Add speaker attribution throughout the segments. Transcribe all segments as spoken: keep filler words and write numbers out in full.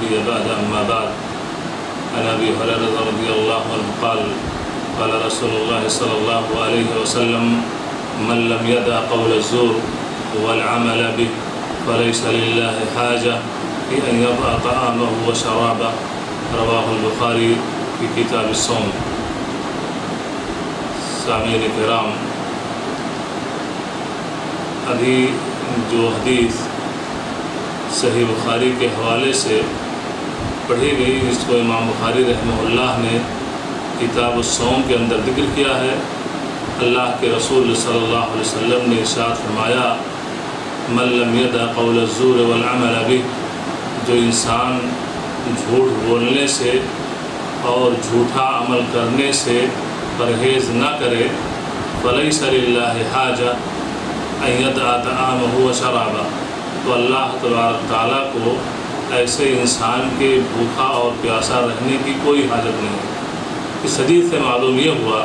Speaker 1: نبي بعد أما بعد عن أبي هريرة رضي الله عنه قال قال رسول الله صلى الله عليه وسلم من لم يدع قول الزور والعمل به فليس لله حاجة في أن يضع طعامه وشرابه رواه البخاری في کتاب الصوم۔ سامعین کرام، ابھی جو حدیث صحیح بخاری کے حوالے سے پڑھی گئی، اس کو امام بخاری رحمہ اللہ نے کتاب الصوم کے اندر ذکر کیا ہے۔ اللہ کے رسول صلی اللہ علیہ وسلم نے ارشاد فرمایا من لم يدع قول الزور والعمل به، جو انسان جھوٹ بولنے سے اور جھوٹا عمل کرنے سے پرہیز نہ کرے، فلیس للہ حاجہ ان یدع طعامہ وشرابہ، تو اللہ تبارک تعالیٰ کو ایسے انسان کے بھوکا اور پیاسا رہنے کی کوئی حاجت نہیں ہے۔ اس حدیث سے معلوم یہ ہوا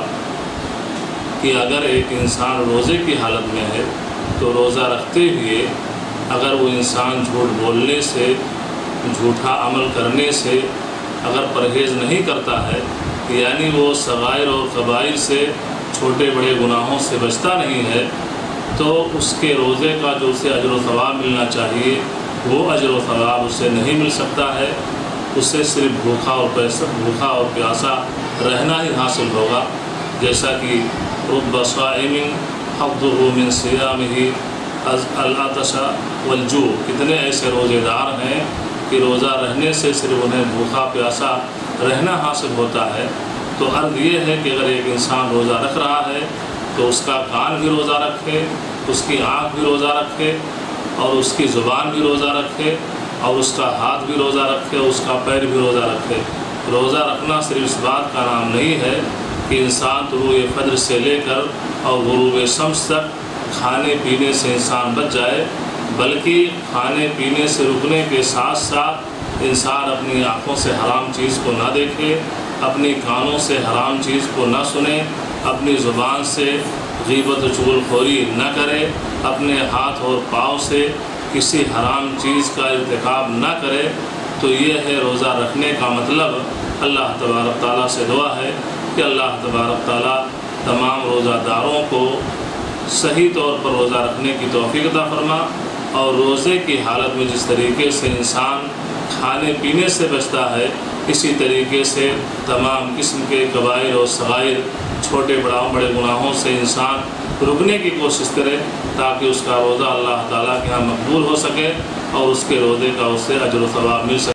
Speaker 1: کہ اگر ایک انسان روزے کی حالت میں ہے تو روزہ رکھتے ہوئے اگر وہ انسان جھوٹ بولنے سے، جھوٹا عمل کرنے سے اگر پرہیز نہیں کرتا ہے، یعنی وہ صغائر اور کبائر سے، چھوٹے بڑے گناہوں سے بچتا نہیں ہے، تو اس کے روزے کا جو اسے اجر و ثواب ملنا چاہیے وہ اجر و ثواب اسے نہیں مل سکتا ہے۔ اسے صرف بھوکا اور پیسہ بھوکا اور پیاسا رہنا ہی حاصل ہوگا، جیسا کہ رب صائم حظه من صيامه العطش والجوع، کتنے ایسے روزے دار ہیں کہ روزہ رہنے سے صرف انہیں بھوکا پیاسا رہنا حاصل ہوتا ہے۔ تو عرض یہ ہے کہ اگر ایک انسان روزہ رکھ رہا ہے تو اس کا کان بھی روزہ رکھے، اس کی آنکھ بھی روزہ رکھے، اور اس کی زبان بھی روزہ رکھے، اور اس کا ہاتھ بھی روزہ رکھے، اس کا پیر بھی روزہ رکھے۔ روزہ رکھنا صرف اس بات کا نام نہیں ہے کہ انسان طلوع فجر سے لے کر اور غروب شمس تک کھانے پینے سے انسان بچ جائے، بلکہ کھانے پینے سے رکنے کے ساتھ ساتھ انسان اپنی آنکھوں سے حرام چیز کو نہ دیکھے، اپنی کانوں سے حرام چیز کو نہ سنے، اپنی زبان سے غیبت و چغل خوری نہ کرے، اپنے ہاتھ اور پاؤں سے کسی حرام چیز کا ارتکاب نہ کرے۔ تو یہ ہے روزہ رکھنے کا مطلب۔ اللہ تبارک تعالیٰ سے دعا ہے کہ اللہ تبارک تعالیٰ تمام روزہ داروں کو صحیح طور پر روزہ رکھنے کی توفیق عطا فرما، اور روزے کی حالت میں جس طریقے سے انسان کھانے پینے سے بچتا ہے، اسی طریقے سے تمام قسم کے کبائر اور صغائر، چھوٹے بڑا بڑے گناہوں سے انسان رکنے کی کوشش کرے، تاکہ اس کا روزہ اللہ تعالیٰ کے ہاں مقبول ہو سکے اور اس کے روزے کا اسے اجر و ثواب مل سکے۔